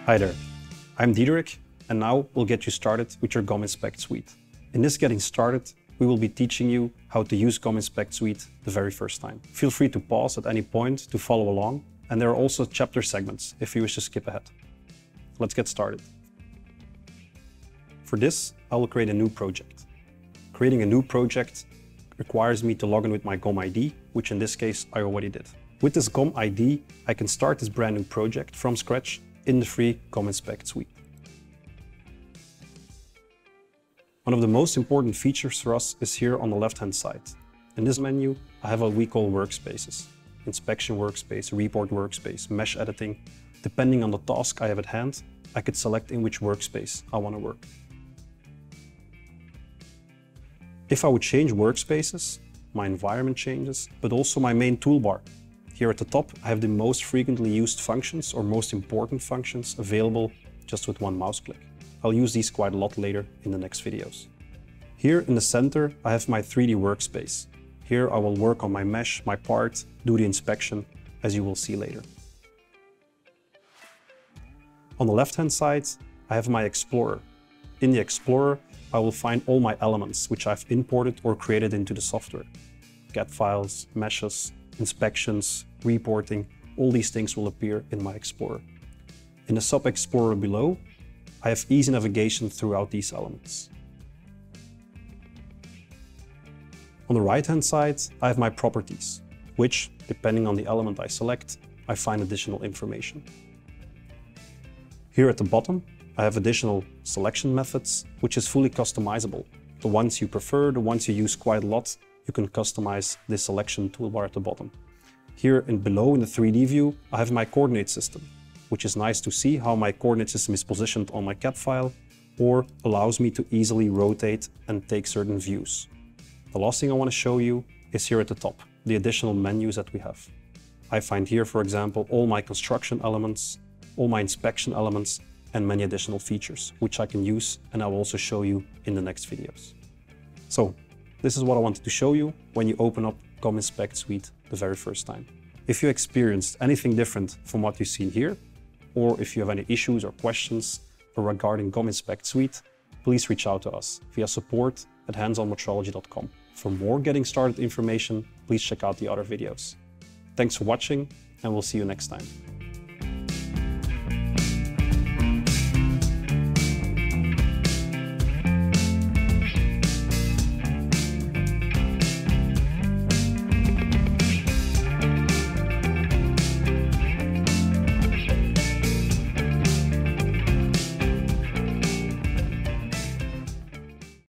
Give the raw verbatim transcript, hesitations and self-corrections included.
Hi there, I'm Diederik, and now we'll get you started with your GomInspect suite. In this Getting Started, we will be teaching you how to use GomInspect suite the very first time. Feel free to pause at any point to follow along, and there are also chapter segments if you wish to skip ahead. Let's get started. For this, I will create a new project. Creating a new project requires me to log in with my Gom I D, which in this case I already did. With this Gom I D, I can start this brand new project from scratch in the free GomInspect suite. One of the most important features for us is here on the left-hand side. In this menu, I have what we call Workspaces. Inspection workspace, report workspace, mesh editing. Depending on the task I have at hand, I could select in which workspace I want to work. If I would change workspaces, my environment changes, but also my main toolbar. Here at the top, I have the most frequently used functions or most important functions available just with one mouse click. I'll use these quite a lot later in the next videos. Here in the center, I have my three D workspace. Here I will work on my mesh, my part, do the inspection, as you will see later. On the left-hand side, I have my Explorer. In the Explorer, I will find all my elements which I've imported or created into the software. C A D files, meshes, inspections, reporting, all these things will appear in my Explorer. In the sub-Explorer below, I have easy navigation throughout these elements. On the right-hand side, I have my properties, which, depending on the element I select, I find additional information. Here at the bottom, I have additional selection methods, which is fully customizable. The ones you prefer, the ones you use quite a lot, you can customize this selection toolbar at the bottom. Here and below in the three D view, I have my coordinate system, which is nice to see how my coordinate system is positioned on my C A D file, or allows me to easily rotate and take certain views. The last thing I want to show you is here at the top, the additional menus that we have. I find here, for example, all my construction elements, all my inspection elements, and many additional features, which I can use, and I will also show you in the next videos. So, this is what I wanted to show you when you open up GomInspect suite the very first time. If you experienced anything different from what you've seen here, or if you have any issues or questions regarding GomInspect suite, please reach out to us via support at hands on metrology dot com. For more getting started information, please check out the other videos. Thanks for watching, and we'll see you next time.